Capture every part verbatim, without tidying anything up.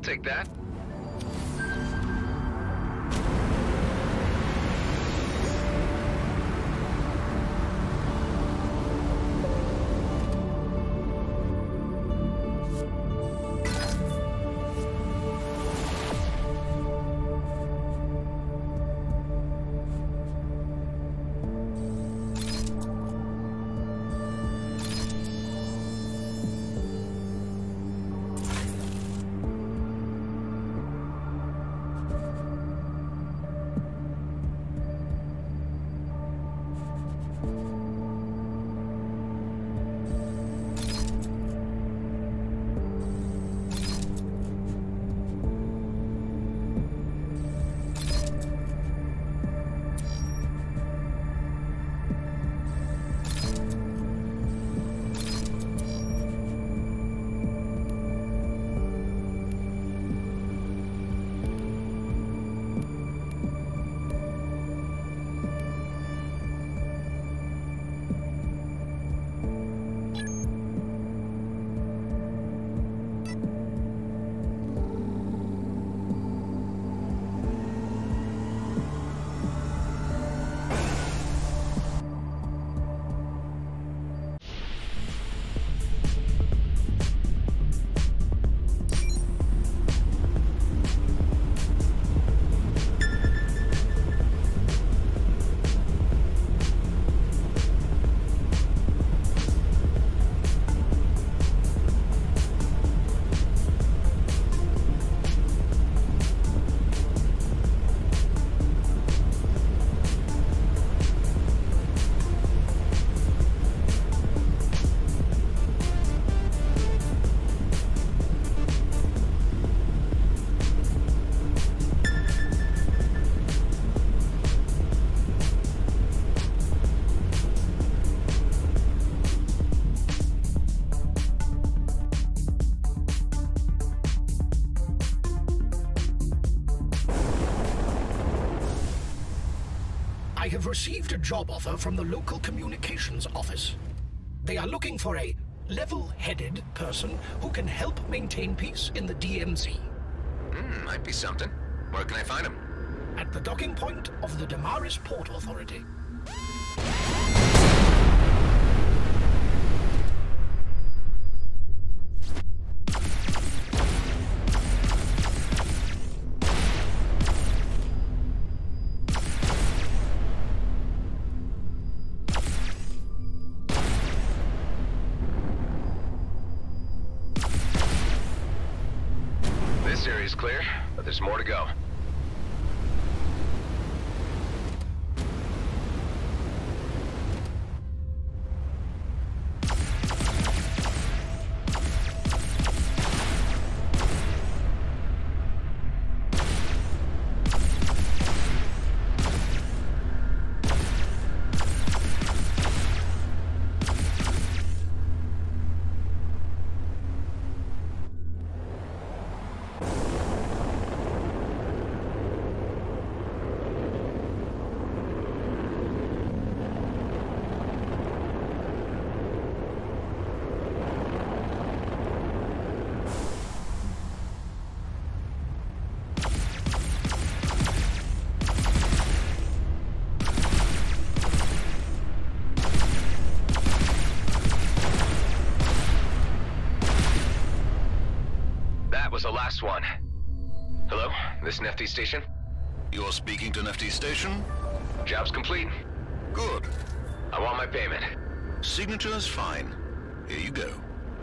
take that. I have received a job offer from the local communications office. They are looking for a level-headed person who can help maintain peace in the D M Z. Hmm, might be something. Where can I find him? At the docking point of the Damaris Port Authority. This area's clear, but there's more to go. Was the last one. Hello? This Nefty station? You're speaking to Nefty station? Job's complete. Good. I want my payment. Signature's fine. Here you go.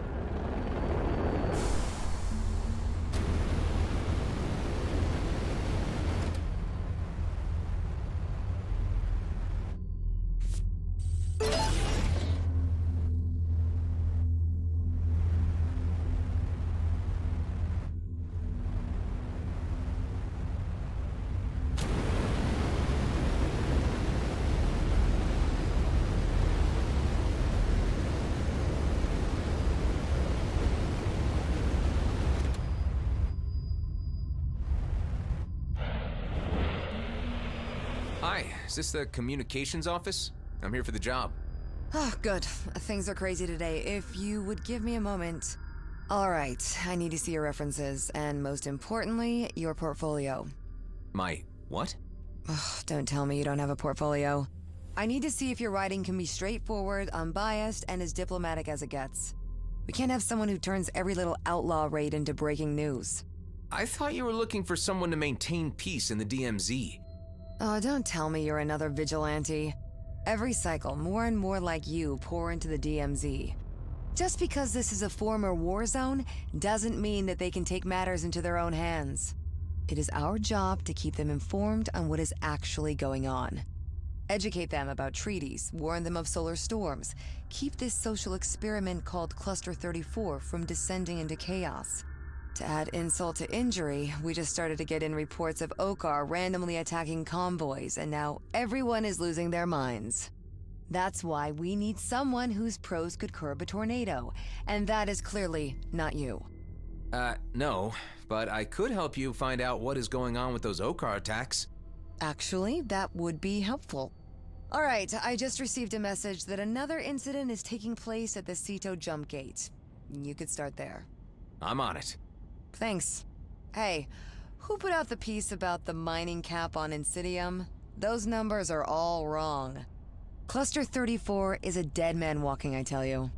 Hi, is this the communications office? I'm here for the job. Oh, good. Things are crazy today. If you would give me a moment. All right, I need to see your references, and most importantly, your portfolio. My what? Ugh, don't tell me you don't have a portfolio. I need to see if your writing can be straightforward, unbiased, and as diplomatic as it gets. We can't have someone who turns every little outlaw raid into breaking news. I thought you were looking for someone to maintain peace in the D M Z. Oh, don't tell me you're another vigilante. Every cycle, more and more like you pour into the D M Z. Just because this is a former war zone doesn't mean that they can take matters into their own hands. It is our job to keep them informed on what is actually going on. Educate them about treaties, warn them of solar storms, keep this social experiment called Cluster thirty-four from descending into chaos. To add insult to injury, we just started to get in reports of Okar randomly attacking convoys, and now everyone is losing their minds. That's why we need someone whose prose could curb a tornado, and that is clearly not you. Uh, no, but I could help you find out what is going on with those Okar attacks. Actually, that would be helpful. All right, I just received a message that another incident is taking place at the Ceto jump gate. You could start there. I'm on it. Thanks. Hey, who put out the piece about the mining cap on Insidium? Those numbers are all wrong. Cluster thirty-four is a dead man walking, I tell you.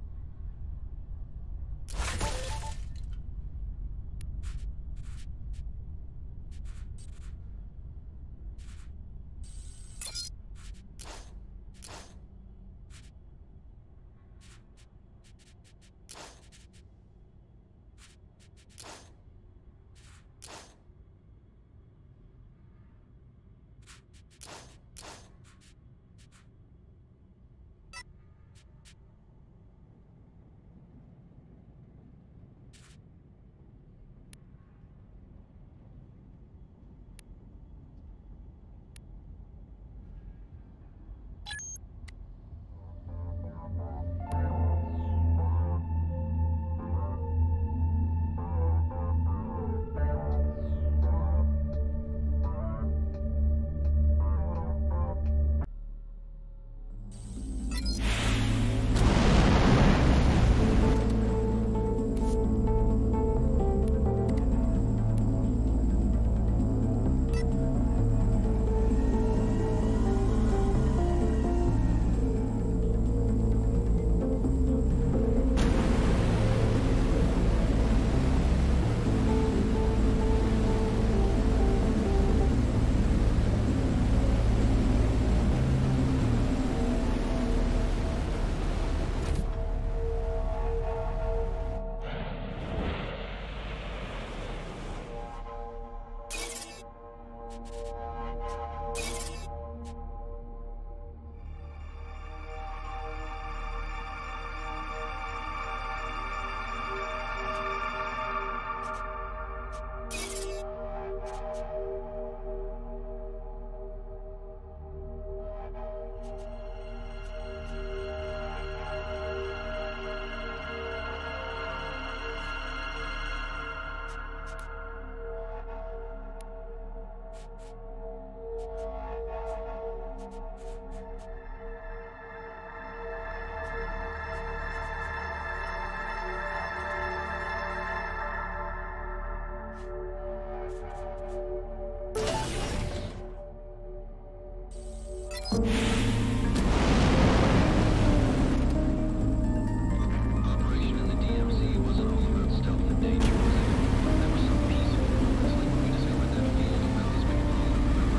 Operation in the D M Z wasn't all about stealth and danger, was it? There was some peaceful moments, like when we discovered that field of wells being followed, remember?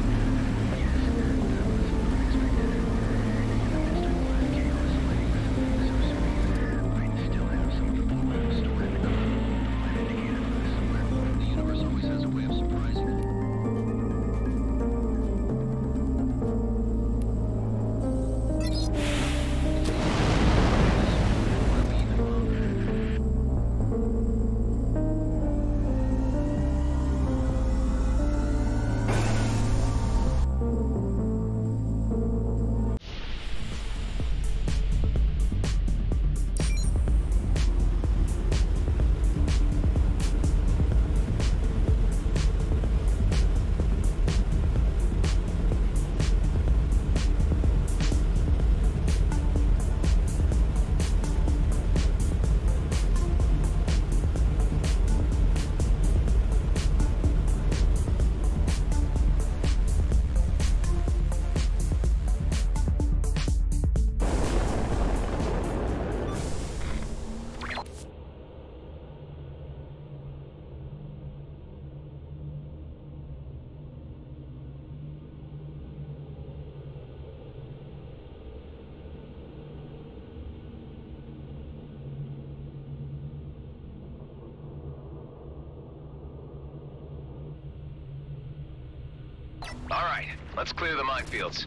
Yes, that was unexpected. In the midst of all that chaos, lighting the film was so sweet. Might still have some of the bomb stored in the car. I'd indicate it for somewhere. The universe always has a way of surprising. All right, let's clear the minefields.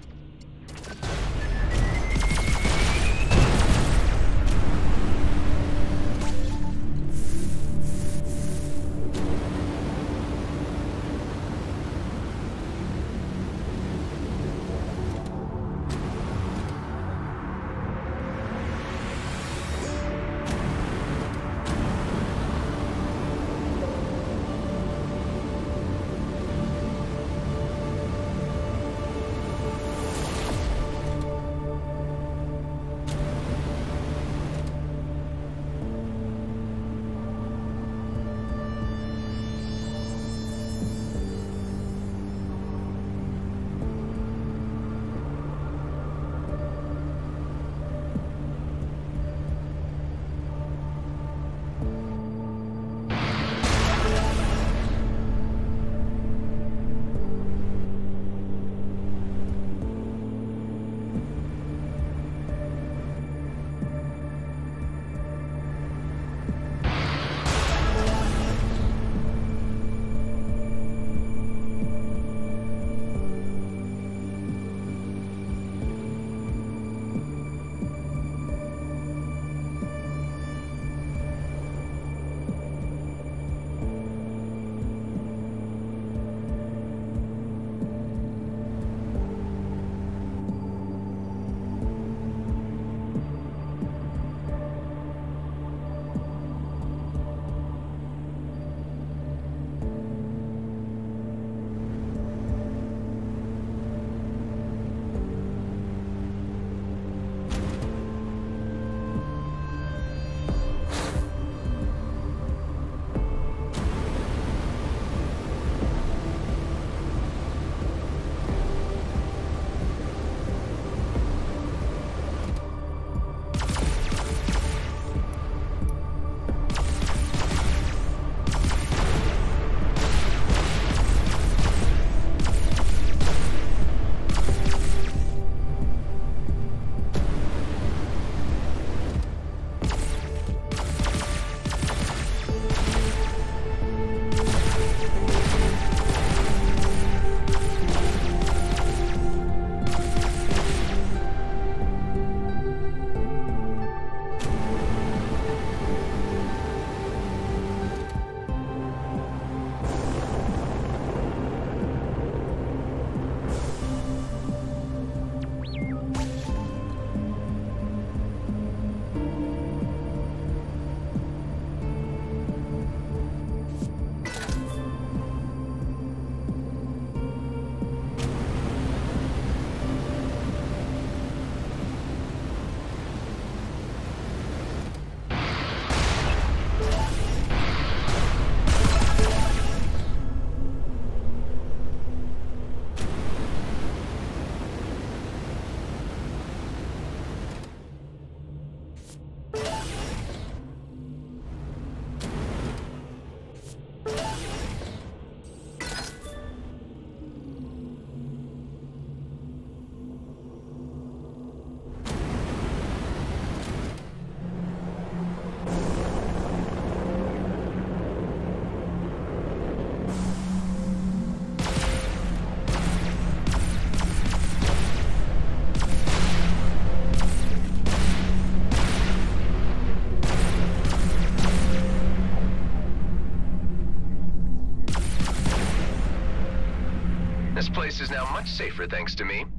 This place is now much safer thanks to me.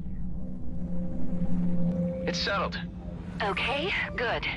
It's settled. Okay, good.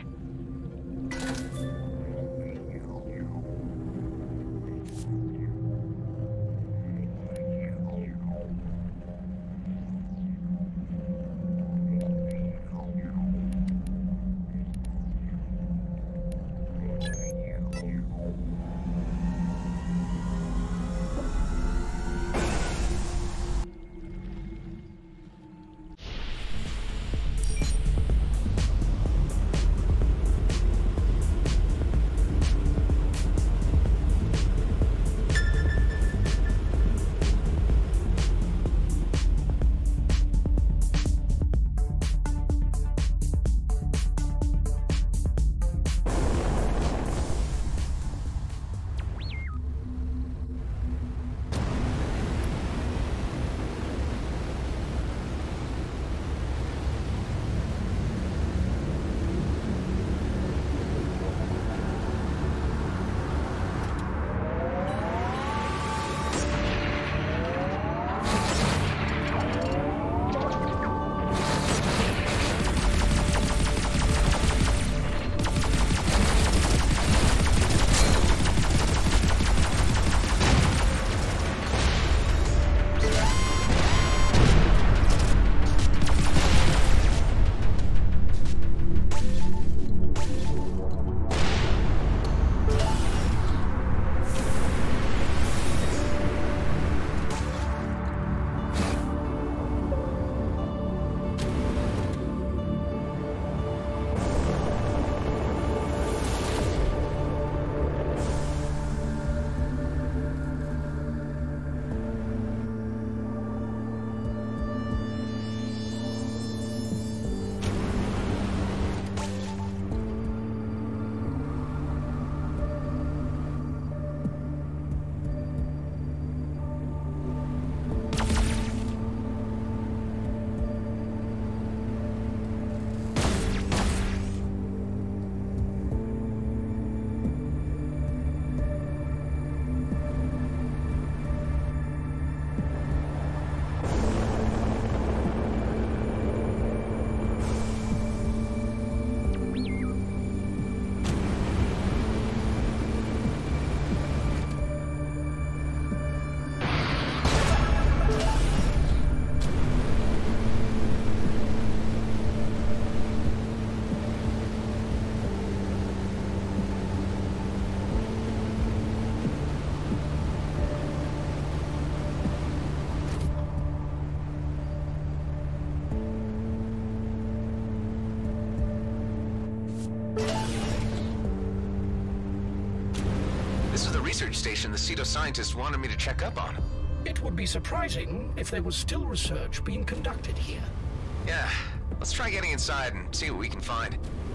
research station the Ceto scientists wanted me to check up on. It would be surprising if there was still research being conducted here. Yeah, let's try getting inside and see what we can find.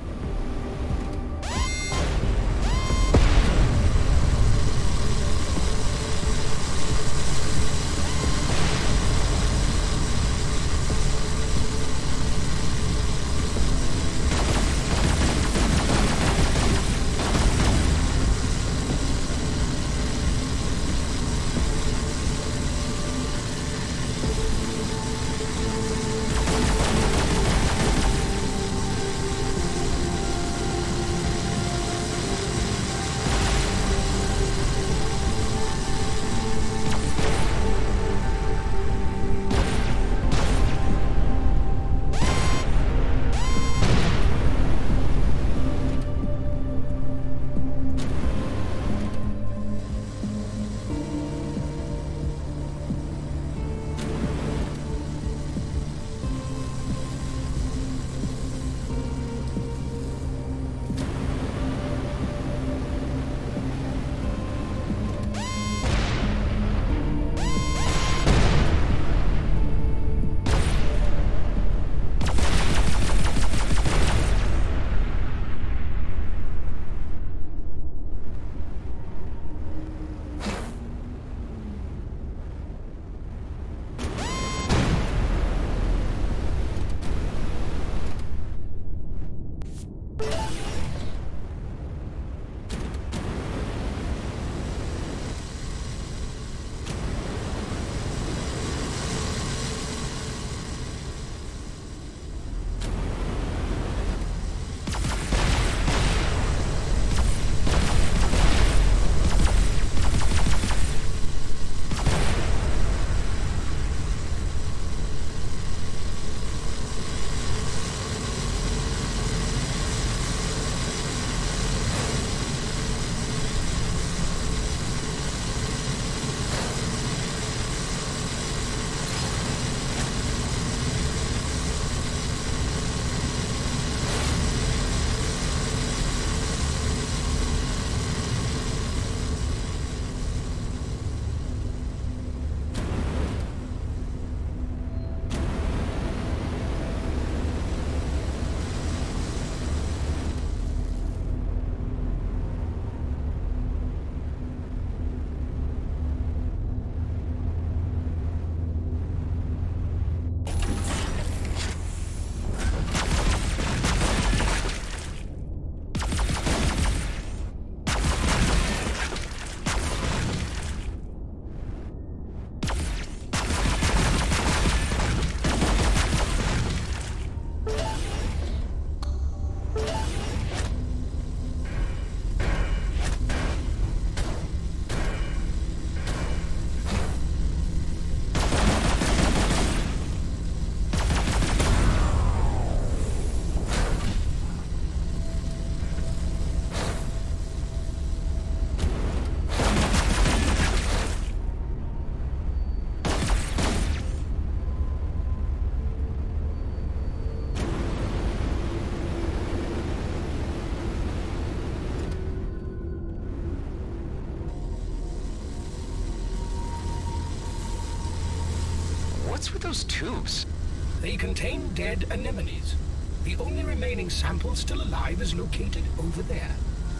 What's with those tubes? They contain dead anemones. The only remaining sample still alive is located over there.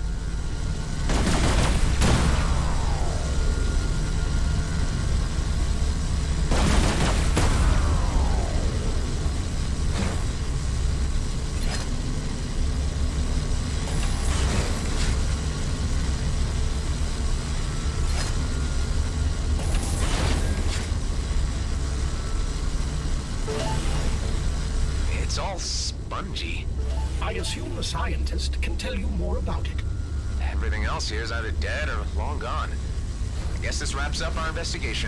It's all spongy. I assume the scientist can tell you more about it. Everything else here is either dead or long gone. I guess this wraps up our investigation.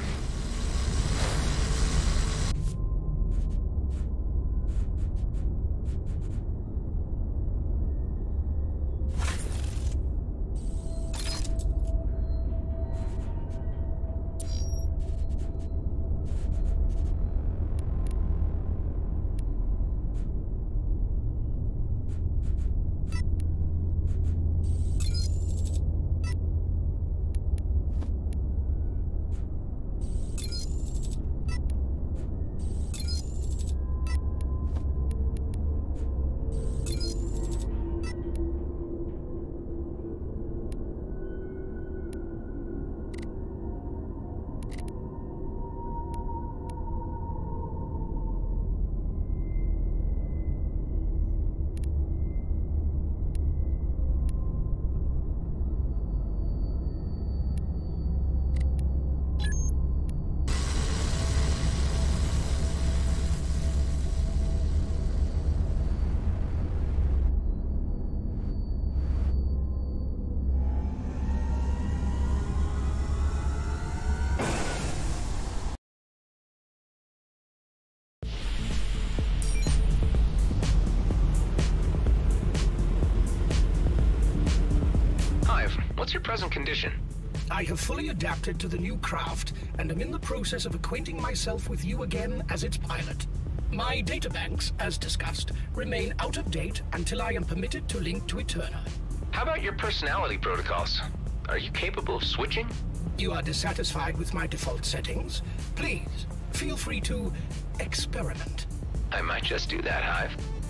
present condition? I have fully adapted to the new craft and am in the process of acquainting myself with you again as its pilot. My databanks, as discussed, remain out of date until I am permitted to link to Eterna. How about your personality protocols? Are you capable of switching? You are dissatisfied with my default settings? Please, feel free to experiment. I might just do that, Hive.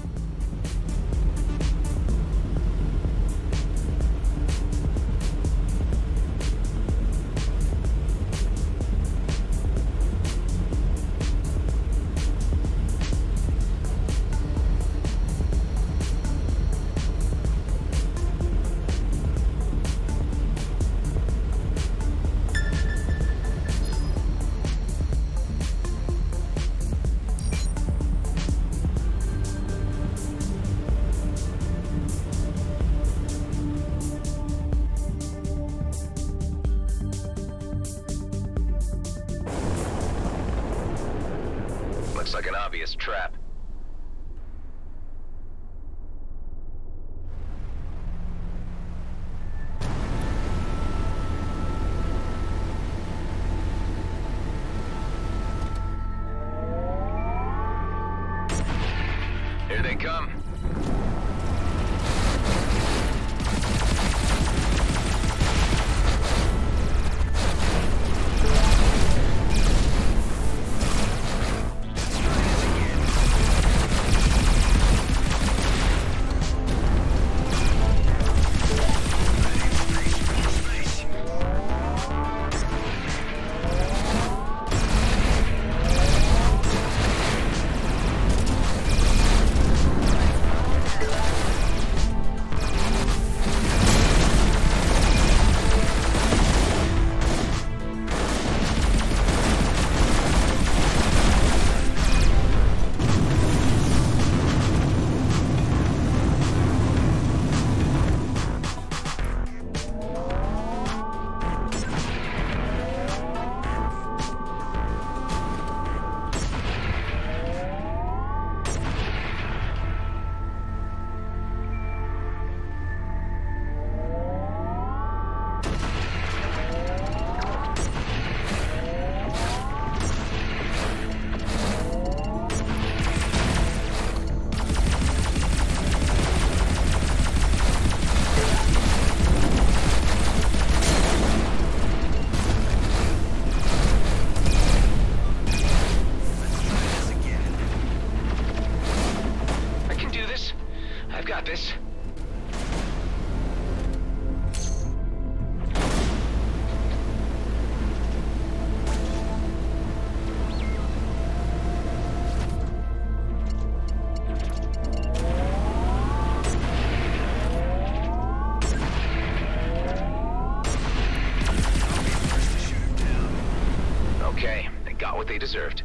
Looks like an obvious trap. Here they come. This. Okay, they got what they deserved.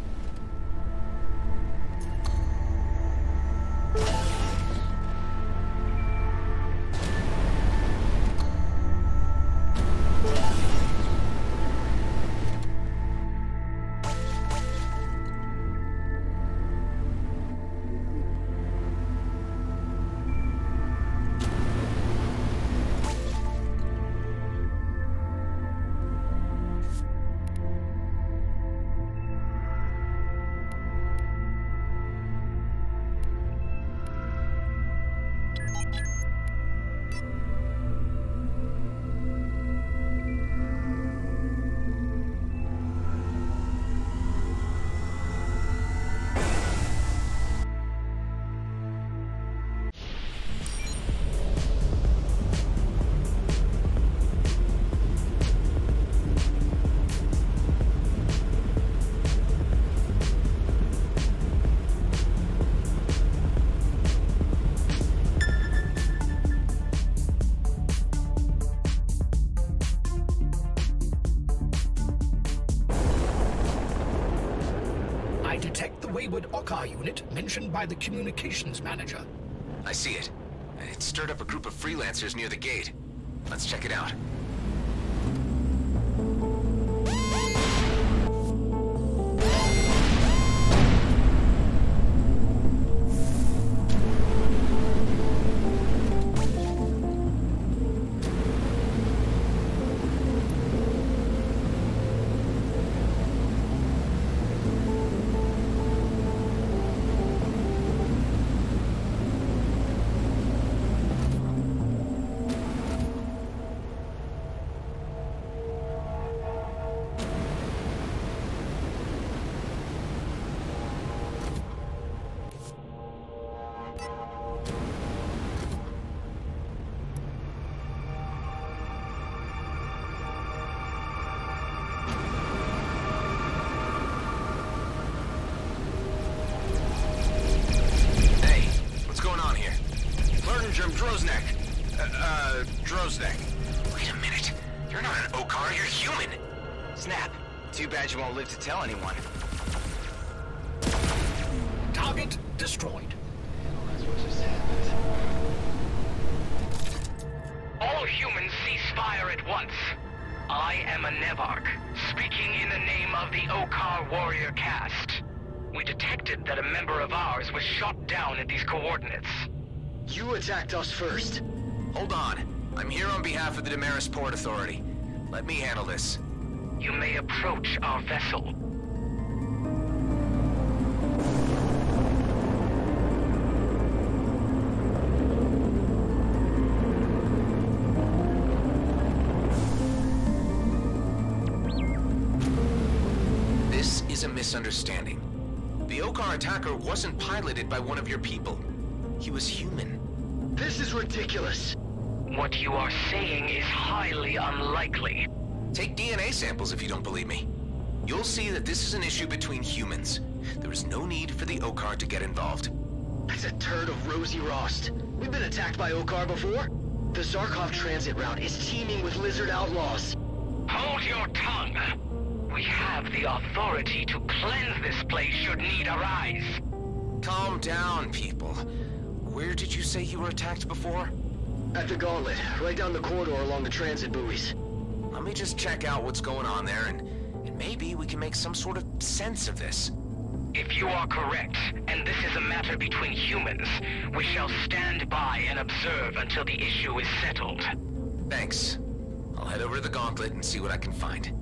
Detect the wayward Okkar unit mentioned by the communications manager. I see it. It stirred up a group of freelancers near the gate. Let's check it out. Too bad you won't live to tell anyone. Target destroyed. All humans cease fire at once. I am a Nevarch, speaking in the name of the Okar warrior caste. We detected that a member of ours was shot down at these coordinates. You attacked us first. Hold on. I'm here on behalf of the Damaris Port Authority. Let me handle this. You may approach our vessel. This is a misunderstanding. The Okar attacker wasn't piloted by one of your people. He was human. This is ridiculous. What you are saying is highly unlikely. Take D N A samples if you don't believe me. You'll see that this is an issue between humans. There is no need for the Okar to get involved. That's a turd of Rosie Rost. We've been attacked by Okar before. The Zarkov transit route is teeming with lizard outlaws. Hold your tongue. We have the authority to cleanse this place should need arise. Calm down, people. Where did you say you were attacked before? At the gauntlet, right down the corridor along the transit buoys. Let me just check out what's going on there, and, and maybe we can make some sort of sense of this. If you are correct, and this is a matter between humans, we shall stand by and observe until the issue is settled. Thanks. I'll head over to the gauntlet and see what I can find.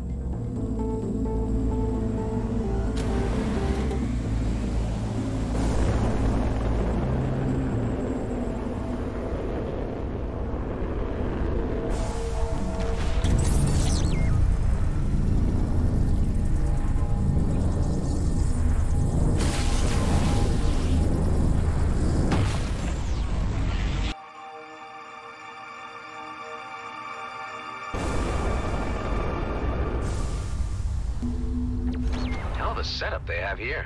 The setup they have here.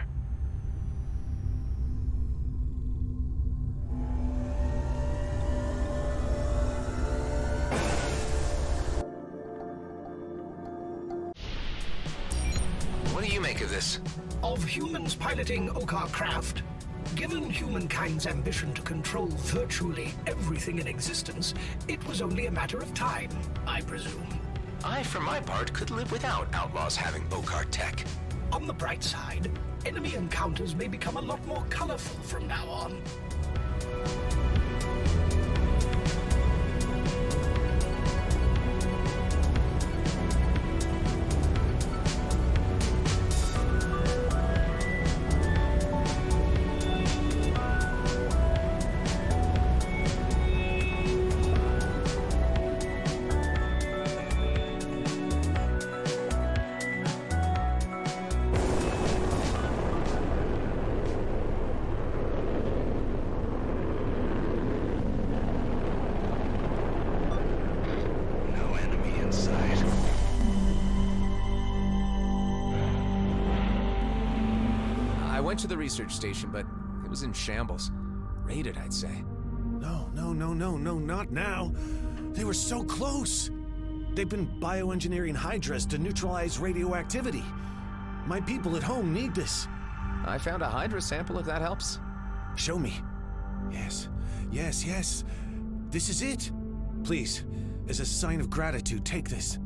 What do you make of this? Of humans piloting Okar craft, given humankind's ambition to control virtually everything in existence, it was only a matter of time, I presume. I, for my part, could live without outlaws having Okar tech. On the bright side, enemy encounters may become a lot more colorful from now on. I went to the research station, but it was in shambles. Raided, I'd say. No, no, no, no, no, not now. They were so close. They've been bioengineering Hydras to neutralize radioactivity. My people at home need this. I found a Hydra sample, if that helps. Show me. Yes, yes, yes. This is it. Please, as a sign of gratitude, take this.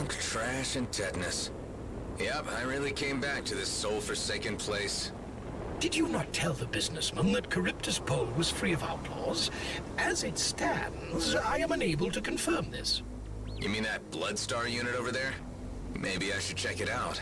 Junk, trash, and tetanus. Yep, I really came back to this soul-forsaken place. Did you not tell the businessman that Charybdis Pole was free of outlaws? As it stands, I am unable to confirm this. You mean that Bloodstar unit over there? Maybe I should check it out.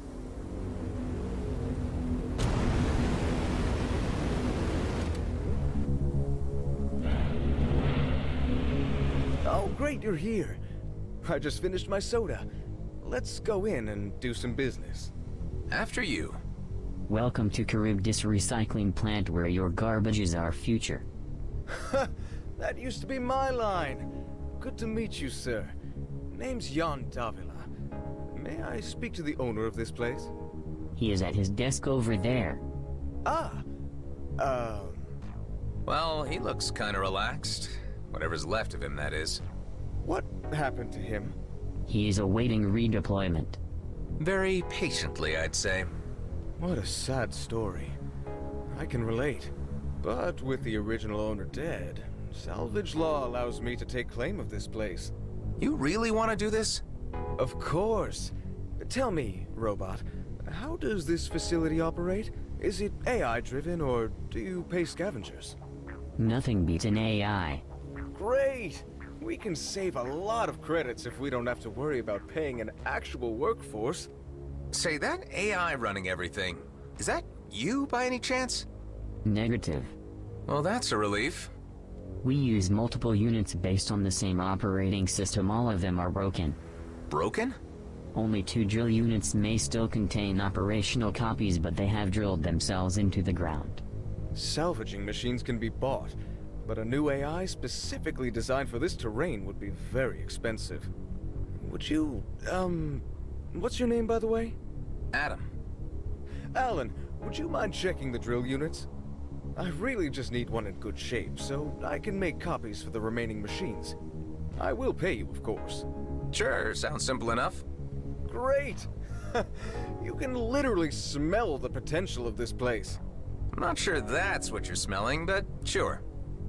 Oh, great, you're here. I just finished my soda. Let's go in and do some business. After you. Welcome to Charybdis Recycling Plant, where your garbage is our future. That used to be my line. Good to meet you, sir. Name's Jan Davila. May I speak to the owner of this place? He is at his desk over there. Ah. Um... Well, he looks kinda relaxed. Whatever's left of him, that is. What happened to him? He is awaiting redeployment. Very patiently, I'd say. What a sad story. I can relate. But with the original owner dead, salvage law allows me to take claim of this place. You really want to do this? Of course. Tell me, robot, how does this facility operate? Is it A I-driven, or do you pay scavengers? Nothing beats an A I. Great! We can save a lot of credits if we don't have to worry about paying an actual workforce. Say, that A I running everything, is that you by any chance? Negative. Well, that's a relief. We use multiple units based on the same operating system. All of them are broken. Broken? Only two drill units may still contain operational copies, but they have drilled themselves into the ground. Salvaging machines can be bought, but a new A I specifically designed for this terrain would be very expensive. Would you, um... what's your name, by the way? Adam. Alan, would you mind checking the drill units? I really just need one in good shape, so I can make copies for the remaining machines. I will pay you, of course. Sure, sounds simple enough. Great! You can literally smell the potential of this place. I'm not sure that's what you're smelling, but sure.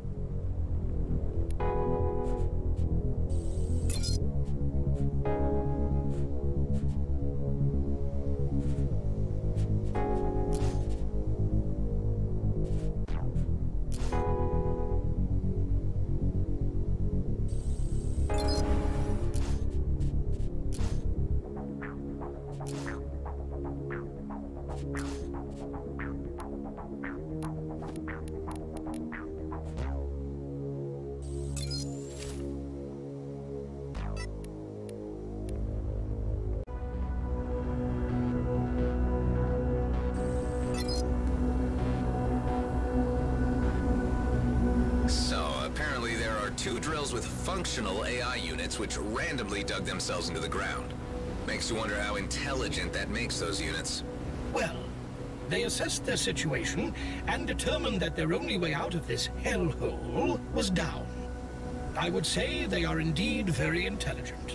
Two drills with functional A I units which randomly dug themselves into the ground. Makes you wonder how intelligent that makes those units. Well, they assessed their situation and determined that their only way out of this hellhole was down. I would say they are indeed very intelligent.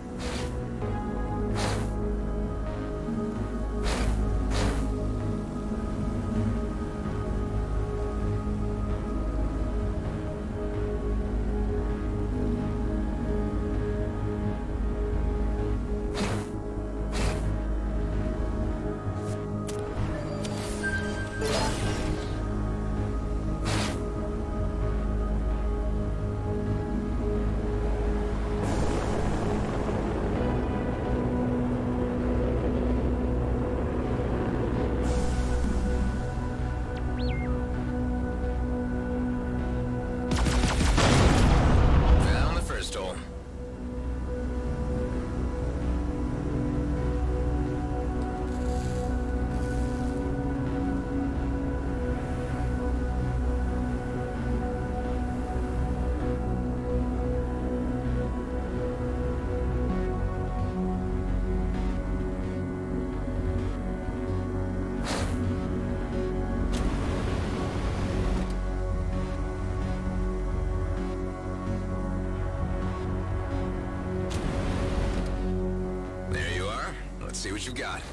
See what you got.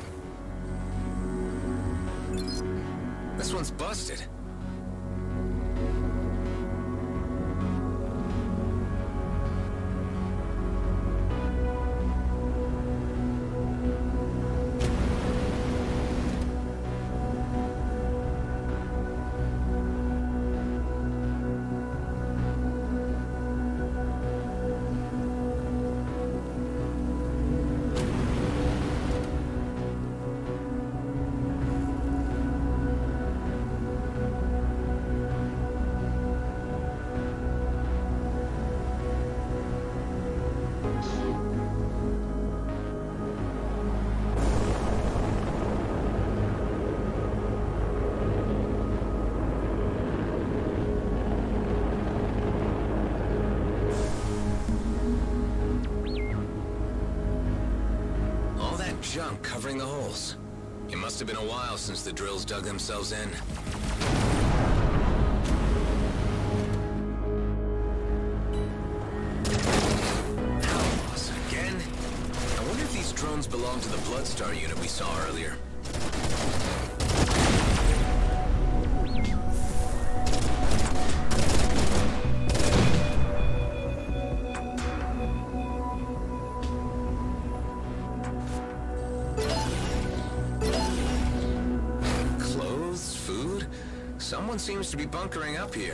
This one's busted. junk covering the holes. It must have been a while since the drills dug themselves in. Outlaws again? I wonder if these drones belong to the Bloodstar unit we saw earlier. Someone seems to be bunkering up here.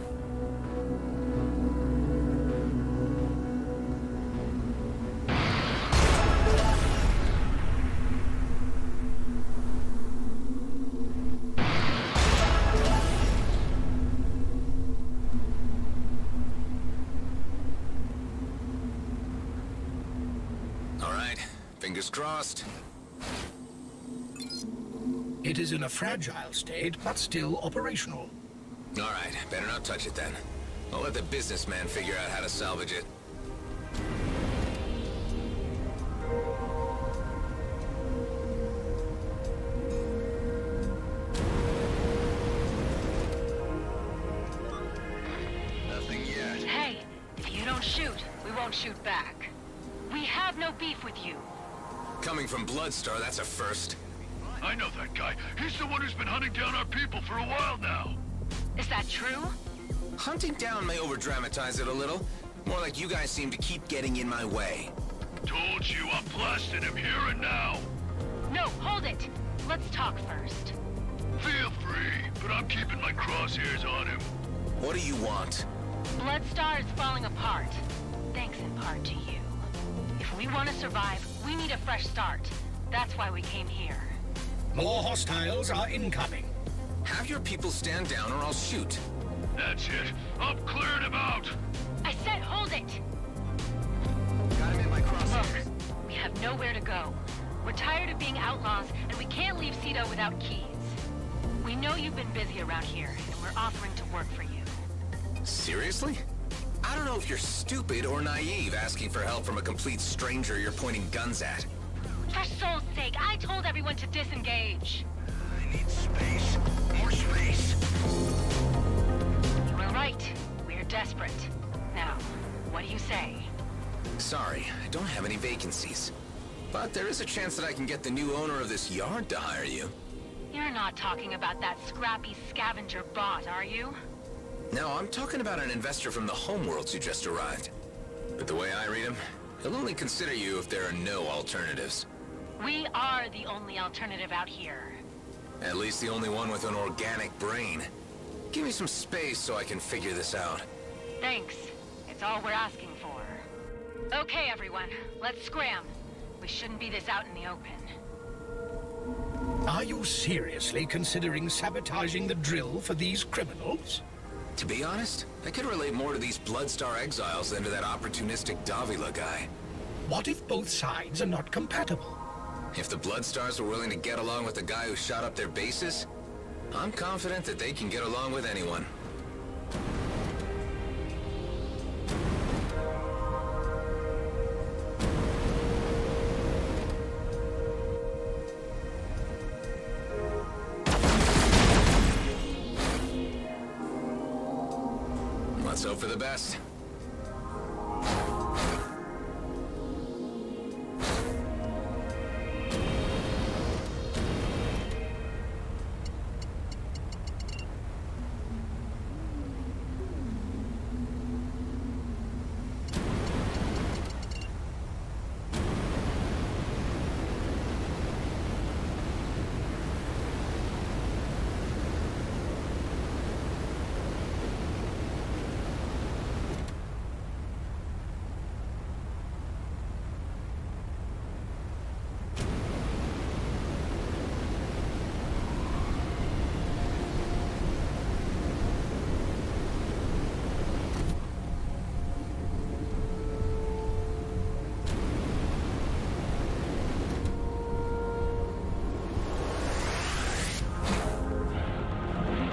All right, fingers crossed. It is in a fragile state, but still operational. All right, better not touch it then. I'll let the businessman figure out how to salvage it. Nothing yet. Hey, if you don't shoot, we won't shoot back. We have no beef with you. Coming from Bloodstar, that's a first. I know that guy. He's the one who's been hunting down our people for a while now. Is that true? Hunting down may over-dramatize it a little. More like you guys seem to keep getting in my way. Told you I'm blasting him here and now. No, hold it. Let's talk first. Feel free, but I'm keeping my crosshairs on him. What do you want? Bloodstar is falling apart. Thanks in part to you. If we want to survive, we need a fresh start. That's why we came here. More hostiles are incoming. Have your people stand down or I'll shoot. That's it. I'm clearing him out. I said hold it! Got him in my crosshairs. Look, we have nowhere to go. We're tired of being outlaws, and we can't leave Cedo without keys. We know you've been busy around here, and we're offering to work for you. Seriously? I don't know if you're stupid or naive asking for help from a complete stranger you're pointing guns at. For soul's sake, I told everyone to disengage. I need space. More space. You were right. We're desperate. Now, what do you say? Sorry, I don't have any vacancies. But there is a chance that I can get the new owner of this yard to hire you. You're not talking about that scrappy scavenger bot, are you? No, I'm talking about an investor from the homeworlds who just arrived. But the way I read him, he'll only consider you if there are no alternatives. We are the only alternative out here. At least the only one with an organic brain. Give me some space so I can figure this out. Thanks. It's all we're asking for. Okay, everyone. Let's scram. We shouldn't be this out in the open. Are you seriously considering sabotaging the drill for these criminals? To be honest, I could relate more to these Bloodstar exiles than to that opportunistic Davila guy. What if both sides are not compatible? If the Bloodstars were willing to get along with the guy who shot up their bases, I'm confident that they can get along with anyone. Let's hope for the best.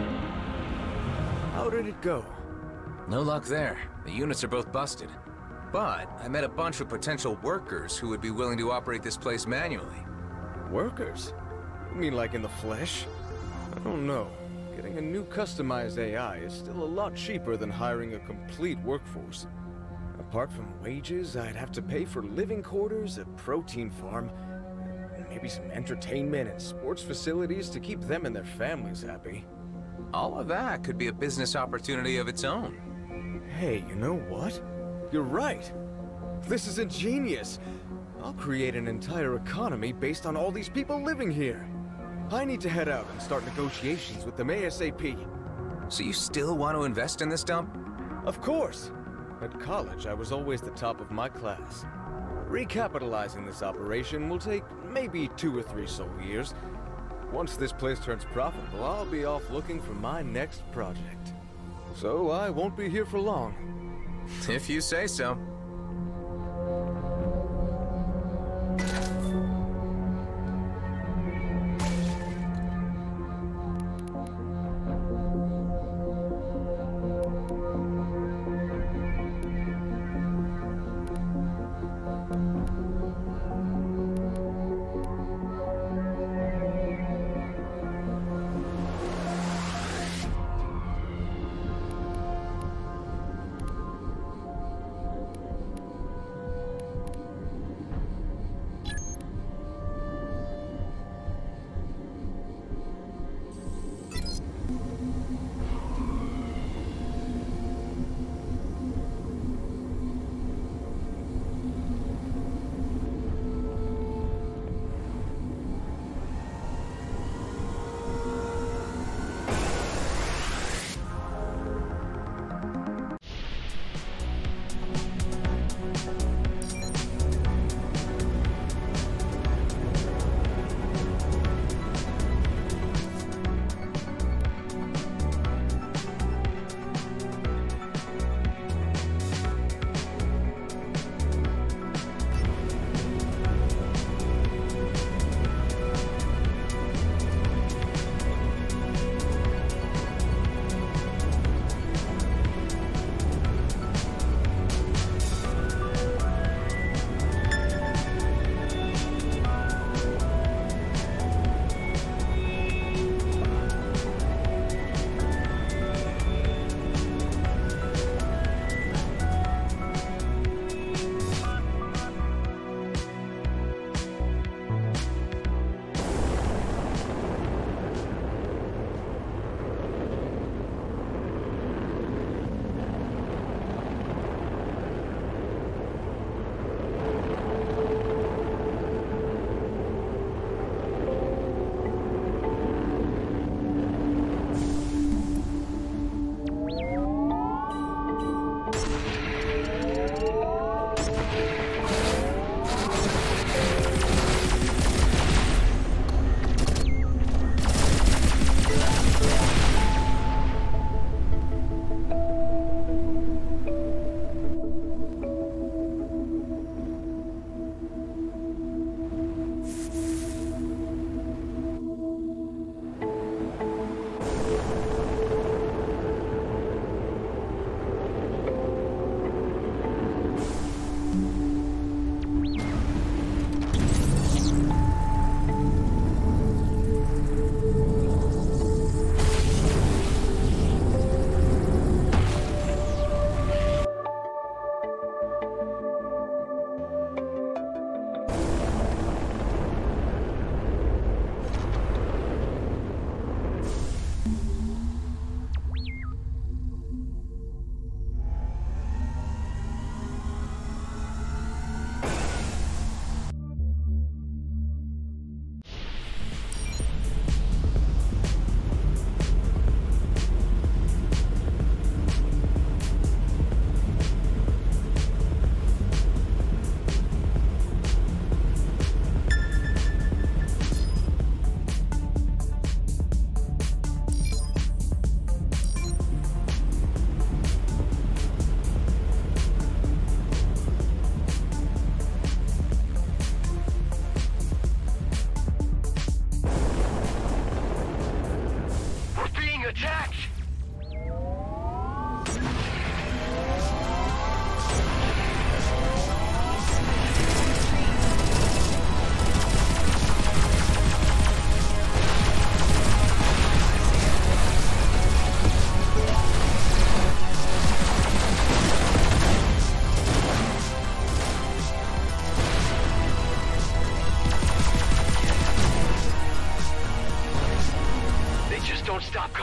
How did it go? No luck there. The units are both busted. But I met a bunch of potential workers who would be willing to operate this place manually. Workers? You mean like in the flesh? I don't know. Getting a new customized A I is still a lot cheaper than hiring a complete workforce. Apart from wages, I'd have to pay for living quarters, a protein farm, and maybe some entertainment and sports facilities to keep them and their families happy. All of that could be a business opportunity of its own. Hey, you know what? You're right. This is ingenious. I'll create an entire economy based on all these people living here. I need to head out and start negotiations with them ASAP. So you still want to invest in this dump? Of course. At college, I was always the top of my class. Recapitalizing this operation will take maybe two or three sole years. Once this place turns profitable, I'll be off looking for my next project. So I won't be here for long. If you say so.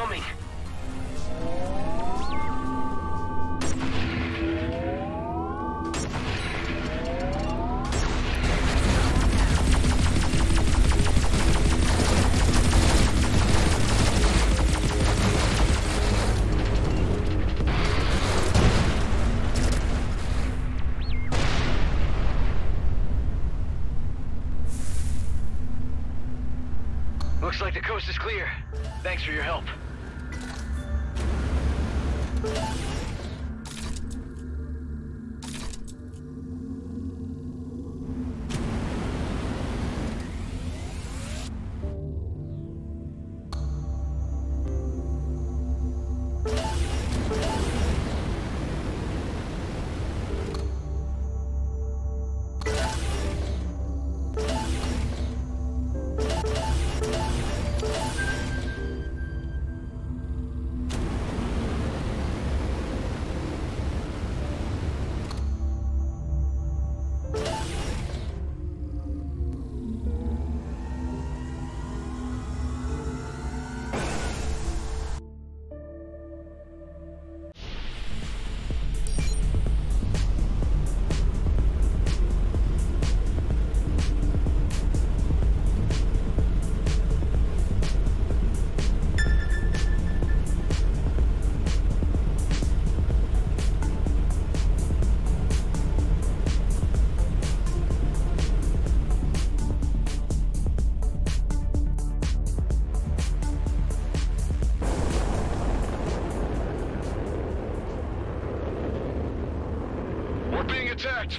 coming. Looks like the coast is clear. Thanks for your help. We're being attacked!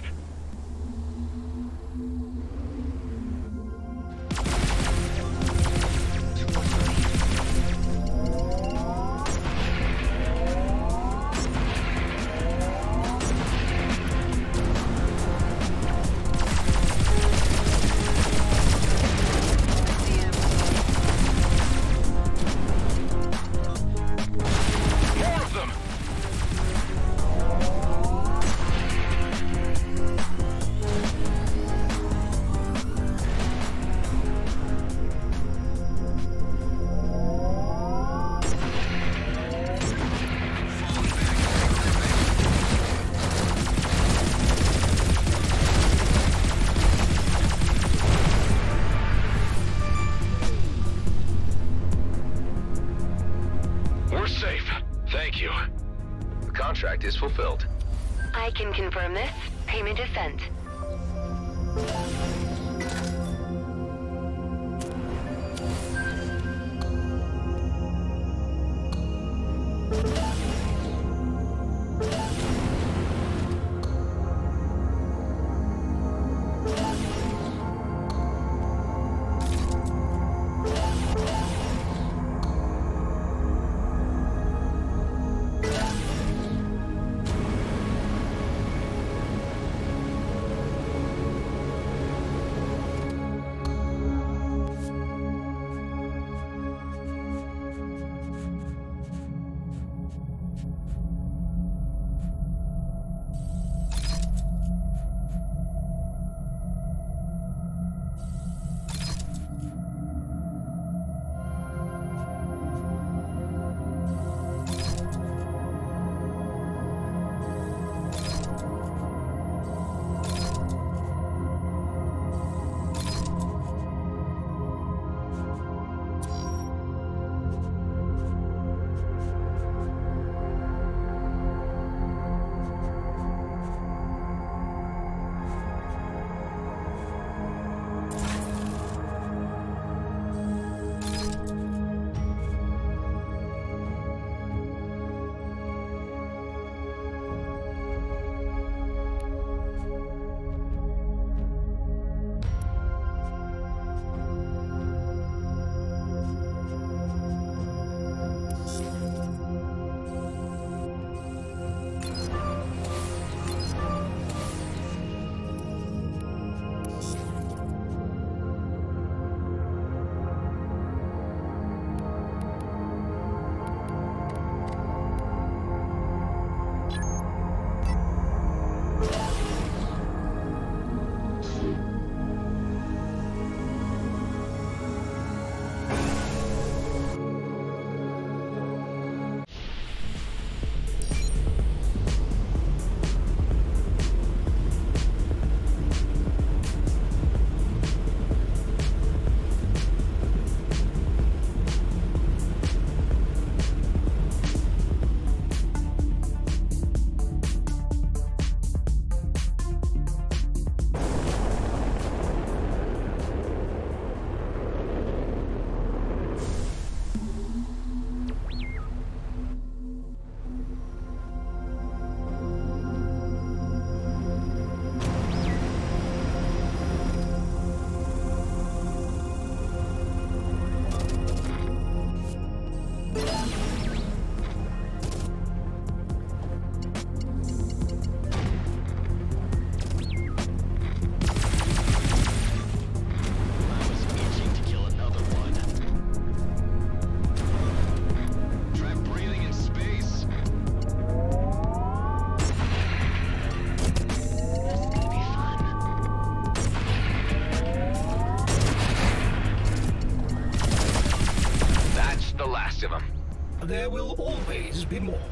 More of them! We're safe. Thank you. The contract is fulfilled. I can confirm this. Payment is sent. There will always be more.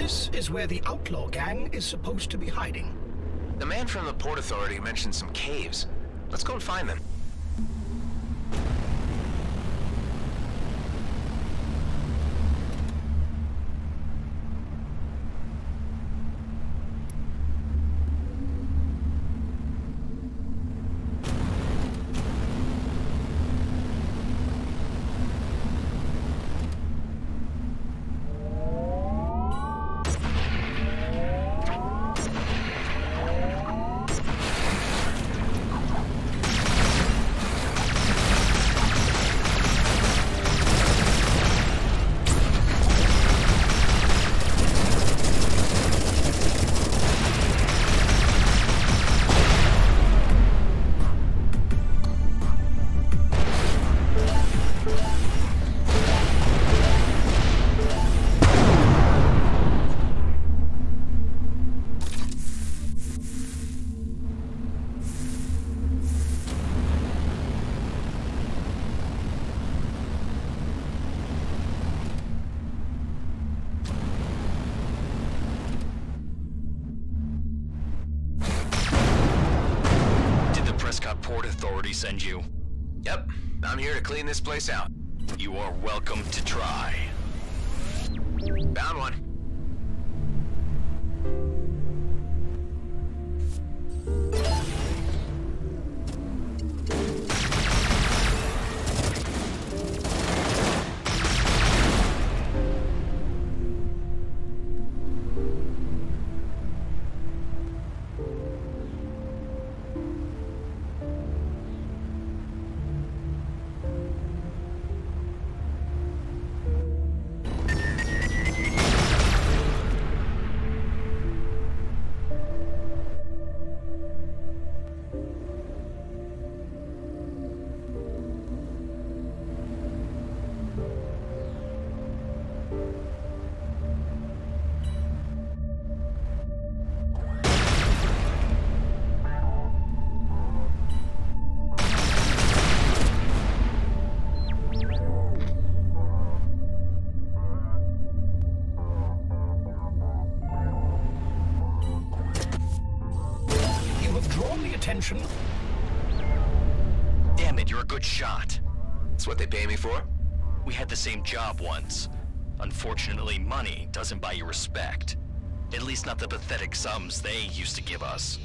This is where the outlaw gang is supposed to be hiding. The man from the Port Authority mentioned some caves. Let's go and find them. Port Authority send you? Yep, I'm here to clean this place out. You are welcome to try. Found one. Attention. Damn it, you're a good shot. That's what they pay me for? We had the same job once. Unfortunately, money doesn't buy you respect. At least not the pathetic sums they used to give us.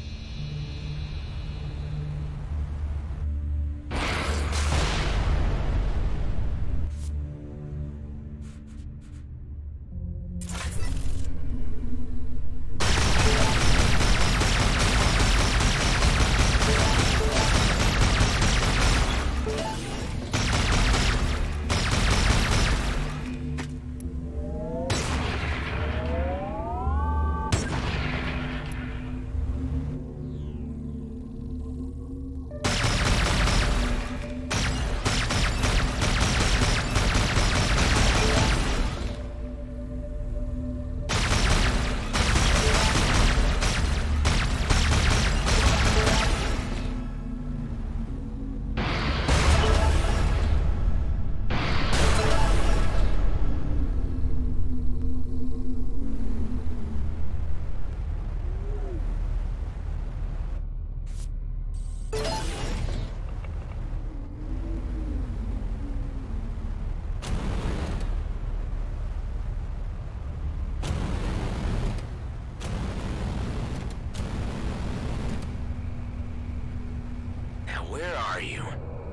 Where are you?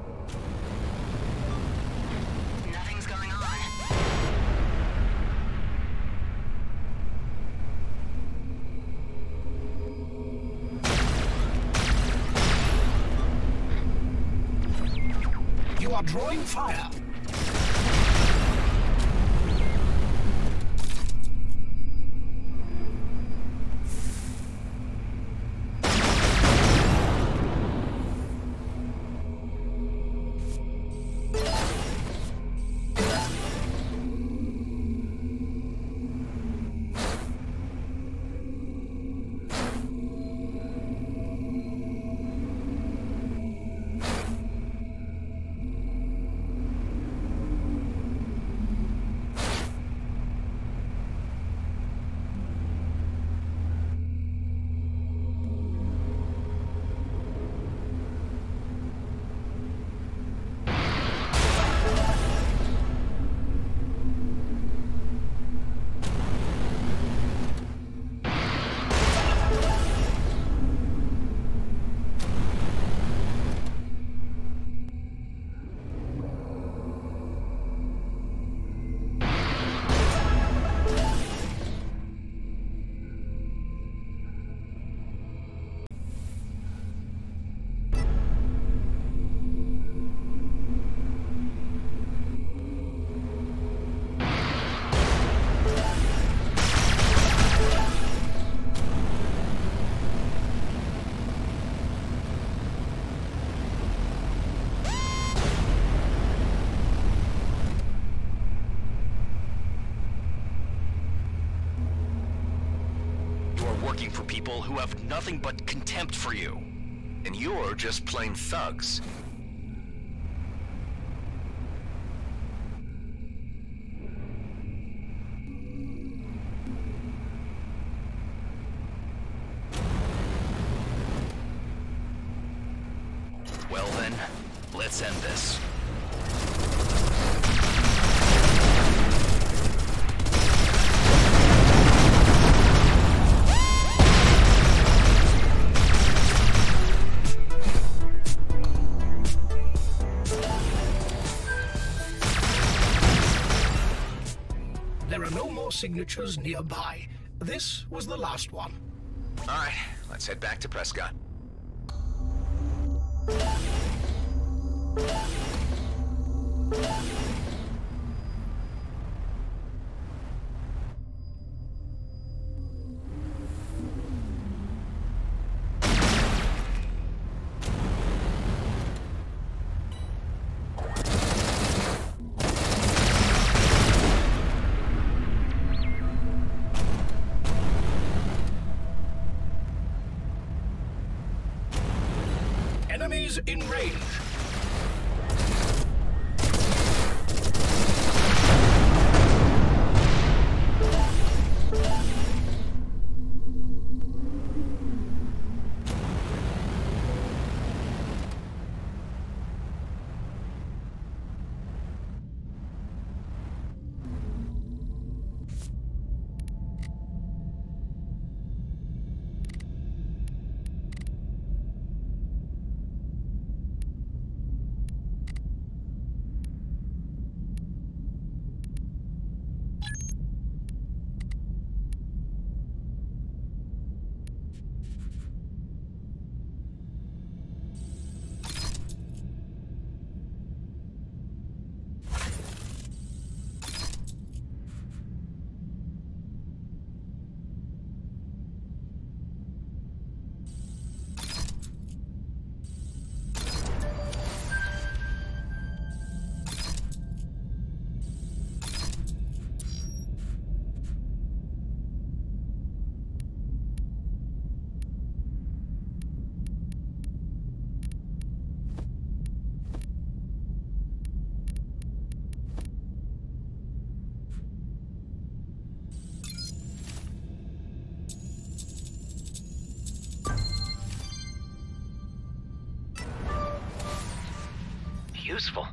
Nothing's going on. You are drawing fire. working for people who have nothing but contempt for you. And you're just plain thugs. Well then, let's end this. There are no more signatures nearby. This was the last one. All right, let's head back to Prescott. Enemies in range. Useful.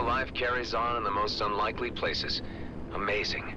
life carries on in the most unlikely places. Amazing.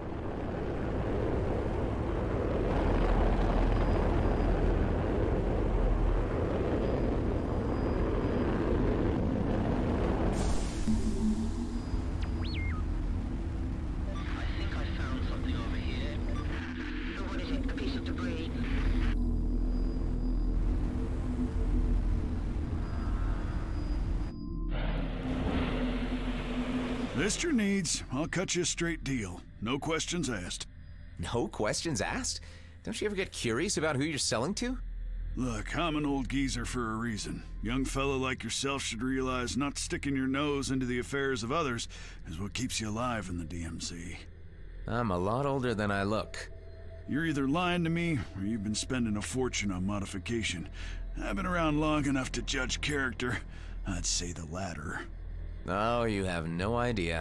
List your needs. I'll cut you a straight deal. No questions asked. No questions asked? Don't you ever get curious about who you're selling to? Look, I'm an old geezer for a reason. Young fella like yourself should realize not sticking your nose into the affairs of others is what keeps you alive in the D M Z. I'm a lot older than I look. You're either lying to me, or you've been spending a fortune on modification. I've been around long enough to judge character. I'd say the latter. Oh, you have no idea.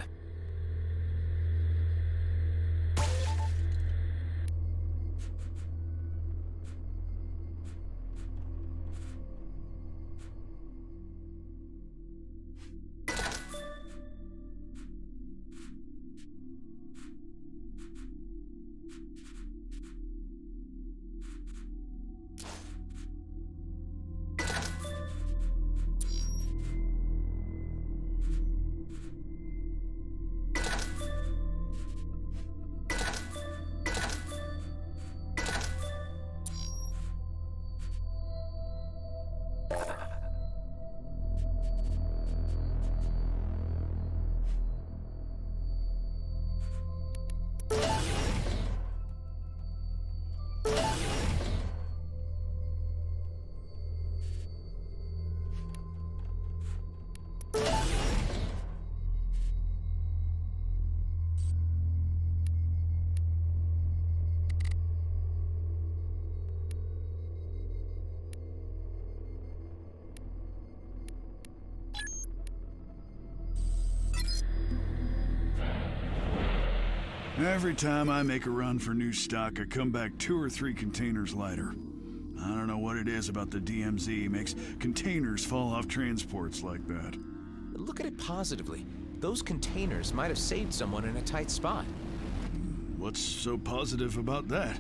Every time I make a run for new stock, I come back two or three containers lighter. I don't know what it is about the D M Z makes containers fall off transports like that. Look at it positively. Those containers might have saved someone in a tight spot. What's so positive about that?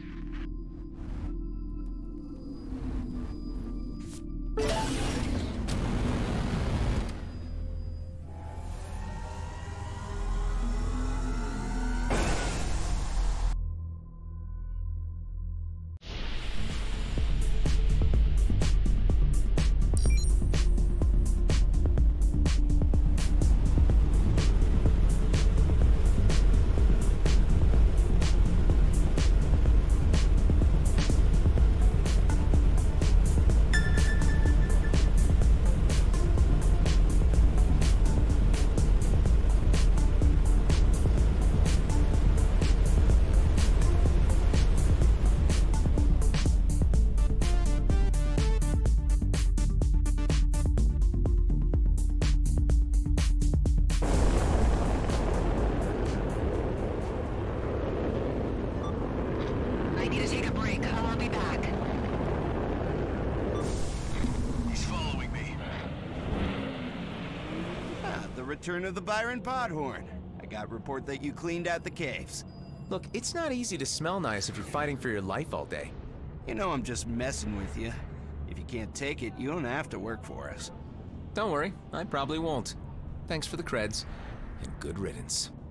Return of the Byron Podhorn. I got report that you cleaned out the caves. Look, it's not easy to smell nice if you're fighting for your life all day. You know I'm just messing with you. If you can't take it, you don't have to work for us. Don't worry, I probably won't. Thanks for the creds, and good riddance.